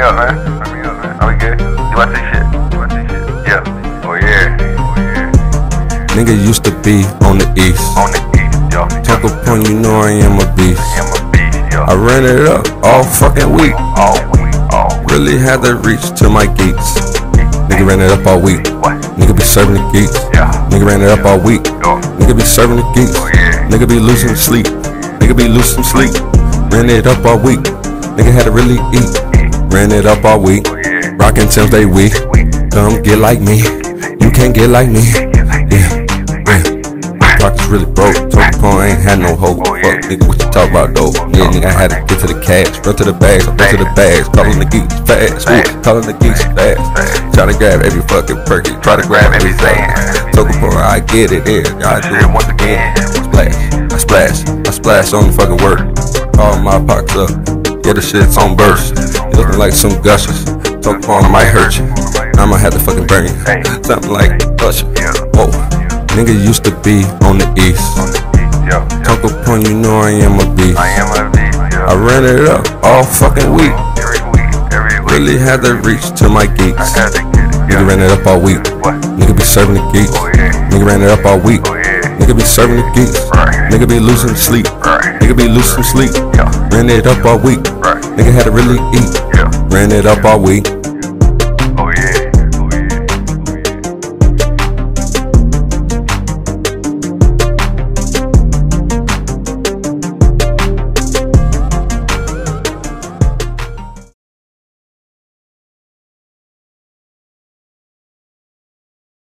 up, man. Turn me up, man. Oh, we good? You want to see shit? You want to see shit? Yeah. Oh, yeah. Oh, yeah. Nigga used to be on the east. On the east, yo. Talk upon, you know I am a beast. I am a beast, yo. I ran it up all fucking week. All week, all week. Really had to reach to my geeks. Nigga ran it up all week. What? Nigga be serving the geeks. Yeah. Nigga ran it up all week. Yo. Nigga be serving the geeks. Oh, yeah. Nigga be losing sleep. Nigga be losing sleep. Ran it up all week. Nigga had to really eat. Ran it up all week. Oh, yeah. Rockin' Tim's they weak. Come get like me. You can't get like me. Yeah. My pockets really broke. Capone ain't had no hope. Oh, yeah. Fuck nigga, what you talk about though? Yeah, nigga, I had to get to the cash. Run to the bags, run to the bags. Callin' the geeks fast. Callin' the geeks fast. Tryna grab every fucking perky. Try to grab everything. Capone, I get it. Yeah, I do it once again. I splash on the fucking work. All my pockets up. Yeah, the shit's on burst. You looking like some gushers. Capone might hurt you. I'ma have to fucking burn you. Something like Usher. Whoa. Nigga used to be on the east. Talk upon, you know I am a beast. I am a beast, yo. I ran it up all fucking week. Every week, every week. Really had to reach to my geeks. I had to get it. Nigga ran it up all week. What? Nigga be serving the geeks. Oh, yeah. Nigga ran it up all week. Oh, yeah. Nigga be serving the geeks. Right. Nigga be losing sleep. Right. Nigga be losing sleep. Yeah. Ran it up all week. Right. Nigga had to really eat. Yeah. Ran it up all week.